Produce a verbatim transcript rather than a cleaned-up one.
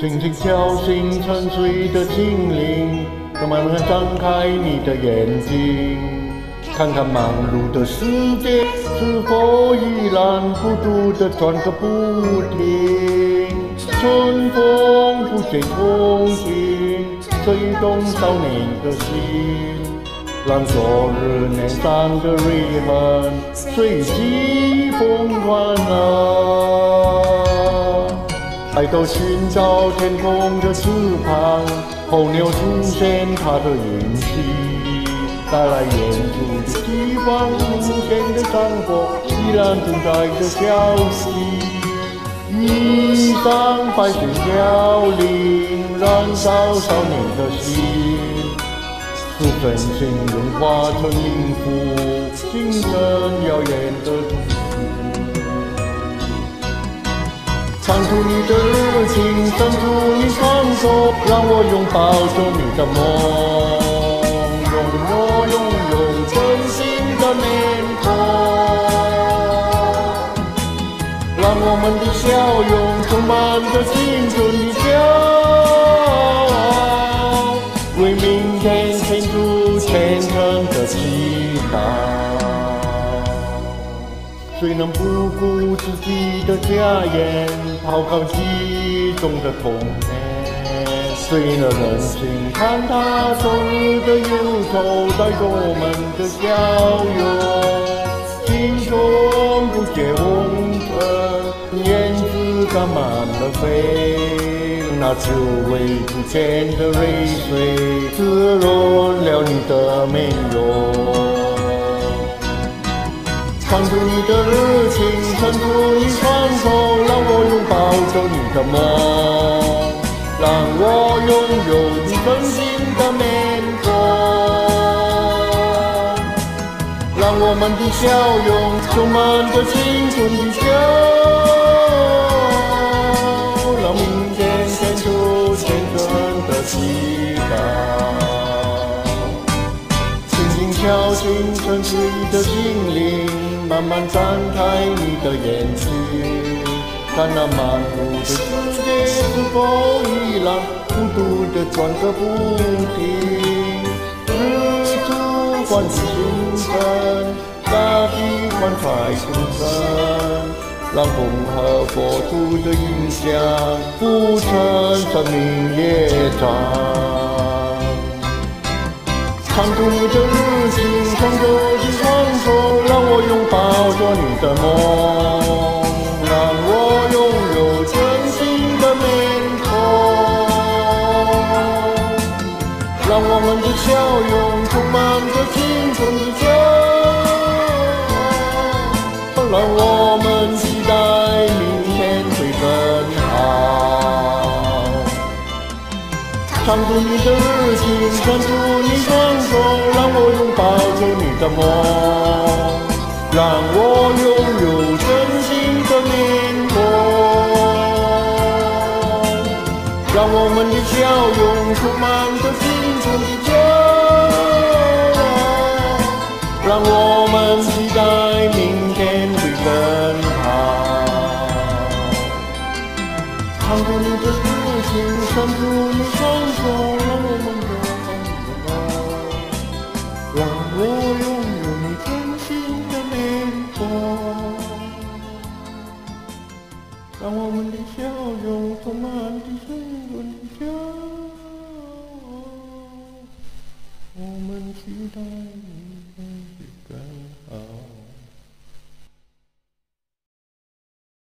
轻轻敲醒沉睡的心灵，慢慢张开你的眼睛，看看忙碌的世界是否依然孤独地转个不停。春风不解风情，吹动少年的心，让昨日脸上的泪痕随季风传啊。抬头寻找天空的翅膀，候鸟出现它的影息，带来远处的地方无限的山火依然存在的消息。一张白雪飘零，燃烧少年的心，使真情融化成音符，形成遥远的自己。唱出你的热情，伸出你双手，让我拥抱着你的梦，让我拥有真心的面孔。让我们的笑容充满着青春的骄傲，为明天献出虔诚的祈祷。谁能不顾自己的家园，抛开记忆中的童年？谁能忍心看他昨日的忧愁带着我们的笑容？心中不解红尘，燕子沾满了飞，那久违不见的泪水滋润了你的面容。唱出你的热情，伸出你双手，让我拥抱着你的梦，让我拥有你真心的面孔。让我们的笑容充满着青春的骄傲，让明天献出虔诚的祈祷。轻轻敲醒沉睡的心灵，慢慢张开你的眼睛，看那忙碌的世界是否依然孤独地转个不停。日出唤醒星辰，大地欢彩众生，让风和佛土的影响铺成生命乐章。唱出你的热情，唱着你双手，让我拥抱着你的梦，让我拥有真心的面孔。让我们的笑容充满着青春的骄傲，让我们期待明天会更好。唱出你的热情，伸出你双手，让我拥抱着你的梦，让我拥有真心的面孔。让我们的笑容充满着青春的骄傲，让我们期待明天会更好。唱出你的热情，伸出你双手，让我们拥抱你的梦，让我拥